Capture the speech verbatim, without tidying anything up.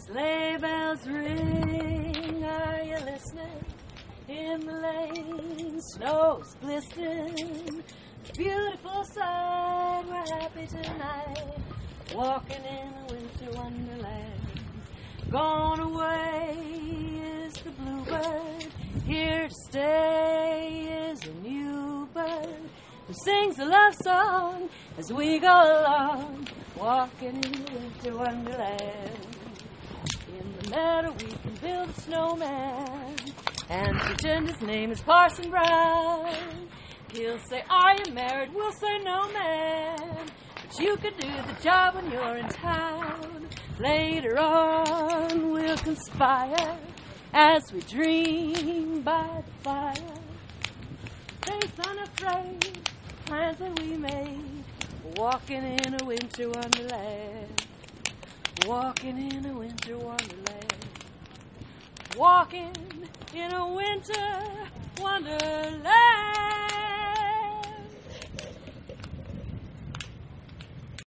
Sleigh bells ring, are you listening? In the lane, snow's glistening. Beautiful sight, we're happy tonight, walking in a winter wonderland. Gone away is the bluebird, here to stay is a new bird who sings a love song as we go along, walking in the winter wonderland. In the meadow we can build a snowman and pretend his name is Parson Brown. He'll say, are you married? We'll say, no, man. But you could do the job when you're in town. Later on, we'll conspire as we dream by the fire. Face unafraid, plans that we made, walking in a winter wonderland. Walking in a winter wonderland. Walking in a winter wonderland.